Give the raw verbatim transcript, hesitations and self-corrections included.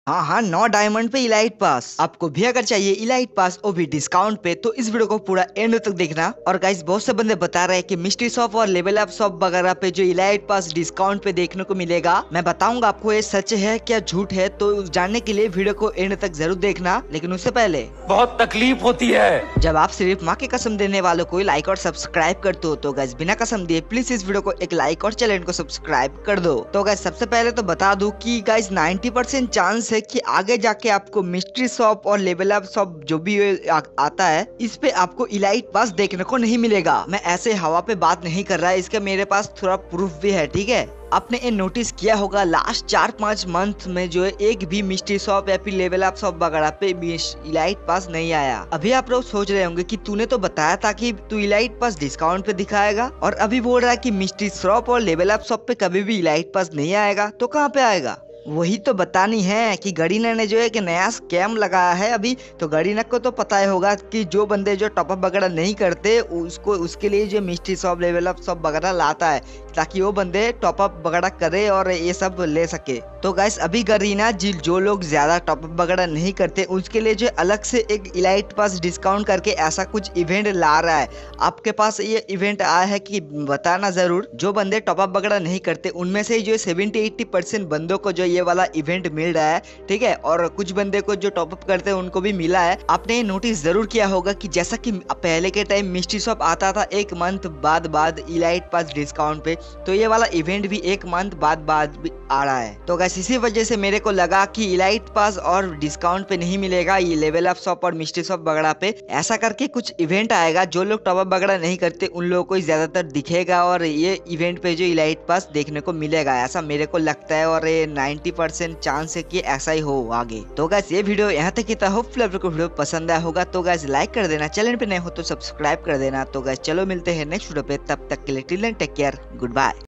हाँ हाँ, नौ डायमंड पे इलाइट पास। आपको भी अगर चाहिए इलाइट पास वो भी डिस्काउंट पे तो इस वीडियो को पूरा एंड तक देखना। और गाइस बहुत से बंदे बता रहे हैं कि मिस्ट्री शॉप और लेवल अप शॉप वगैरह पे जो इलाइट पास डिस्काउंट पे देखने को मिलेगा, मैं बताऊंगा आपको ये सच है क्या झूठ है। तो जानने के लिए वीडियो को एंड तक जरूर देखना। लेकिन उससे पहले बहुत तकलीफ होती है जब आप सिर्फ माँ की कसम देने वालों को लाइक और सब्सक्राइब करते हो, तो गाइस बिना कसम दिए प्लीज इस वीडियो को एक लाइक और चैनल को सब्सक्राइब कर दो। तो गाइस सबसे पहले तो बता दूं कि गाइस नाइन्टी परसेंट चांस है कि आगे जाके आपको मिस्ट्री शॉप और लेवल अप शॉप जो भी आ, आता है, इस पे आपको इलाइट पास देखने को नहीं मिलेगा। मैं ऐसे हवा पे बात नहीं कर रहा है, इसका मेरे पास थोड़ा प्रूफ भी है, ठीक है। आपने ये नोटिस किया होगा लास्ट चार पाँच मंथ में जो है एक भी मिस्ट्री शॉप या फिर लेवल अप शॉप वगैरह पे इलाइट पास नहीं आया। अभी आप लोग सोच रहे होंगे कि तूने तो बताया था कि तू इलाइट पास डिस्काउंट पे दिखाएगा और अभी बोल रहा है कि मिस्ट्री शॉप और लेवल अप शॉप पे कभी भी इलाइट पास नहीं आएगा। तो कहाँ पे आएगा? वही तो बतानी है कि गरीना ने जो है कि नया स्कैम लगाया है अभी। तो गरीना को तो पता ही होगा कि जो बंदे जो टॉपअप वगैरह नहीं करते उसको उसके लिए जो mystery shop level up shop वगैरह लाता है ताकि वो बंदे टॉपअप वगैरह करे और ये सब ले सके। तो गाइस अभी गरीना जी जो लोग ज्यादा टॉपअप वगैरह नहीं करते उसके लिए जो अलग से एक इलाइट पास डिस्काउंट करके ऐसा कुछ इवेंट ला रहा है। आपके पास ये इवेंट आया है कि बताना जरूर। जो बंदे टॉपअप वगैरह नहीं करते उनमें से जो सेवेंटी एट्टी परसेंट बंदों को जो ये वाला इवेंट मिल रहा है, ठीक है। और कुछ बंदे को जो टॉपअप करते हैं उनको भी मिला है। आपने ये नोटिस जरूर किया होगा कि जैसा कि पहले के टाइम मिस्ट्री शॉप आता था एक मंथ बाद बाद इलाइट पास डिस्काउंट पे, तो ये वाला इवेंट भी एक मंथ बाद बाद भी आ रहा है। तो गाइस इसी वजह से मेरे को लगा कि इलाइट पास और डिस्काउंट पे नहीं मिलेगा, ये लेवल अप शॉप और मिस्ट्री शॉप वगैरह पे ऐसा करके कुछ इवेंट आएगा। जो लोग टॉपअप वगैरह नहीं करते उन लोगों को ज्यादातर दिखेगा और ये इवेंट पे जो इलाइट पास देखने को मिलेगा, ऐसा मेरे को लगता है। और ये नाइन्टी परसेंट चांस है कि ऐसा ही हो आगे। तो गाइस ये वीडियो यहाँ तक ही था। होपफुली आपको वीडियो पसंद आया होगा। तो गाइस लाइक कर देना, चैनल पे नए हो तो सब्सक्राइब कर देना। तो गाइस चलो मिलते हैं नेक्स्ट वीडियो पे, तब तक के लिए till then take care, good bye.